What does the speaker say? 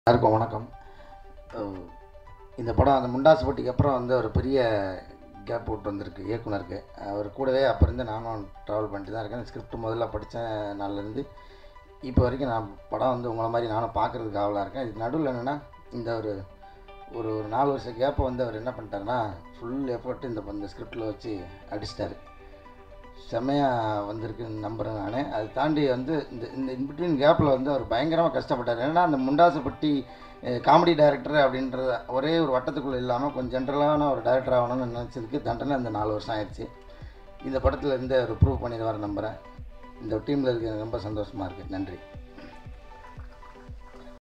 எல்லாருக்கும் வணக்கம். இந்த படம் அந்த முண்டாசு போட்டிக்கு அப்புறம் வந்து ஒரு பெரிய கேப் விட்டு வந்திருக்கு இயக்குனருக்கு. அவர் கூடவே அப்போ இருந்து நானும் ட்ராவல் பண்ணிட்டு தான் இருக்கேன். ஸ்கிரிப்ட் முதல்ல படித்த நாள்லேருந்து இப்போ வரைக்கும் நான் படம் வந்து உங்களை மாதிரி நானும் பார்க்குறதுக்கு ஆவலாக இருக்கேன். இது நடுவில் என்னென்னா இந்த ஒரு ஒரு 4 வருஷ கேப்பை வந்து அவர் என்ன பண்ணிட்டாருன்னா ஃபுல் எஃபர்ட் இந்த ஸ்கிரிப்டில் வச்சு அடிச்சிட்டாரு. செம்மையாக வந்திருக்குன்னு நம்புகிறேன் நான். அதை தாண்டி வந்து இந்த இந்த இன்பிட்வீன் கேப்பில் வந்து அவர் பயங்கரமாக கஷ்டப்பட்டார். ஏன்னா அந்த முண்டாசுப்பட்டி காமெடி டைரக்டர் அப்படின்ற ஒரே ஒரு வட்டத்துக்குள்ளே இல்லாமல் கொஞ்சம் ஜென்ரலான ஒரு டைரக்டர் ஆகணும்னு நினச்சதுக்கு தண்டனை அந்த 4 வருஷம் ஆயிடுச்சு. இந்த படத்தில் இருந்து அவர் ப்ரூவ் பண்ணிடுவார் நம்புகிறேன். இந்த டீமில் இருக்க ரொம்ப சந்தோஷமாக இருக்குது. நன்றி.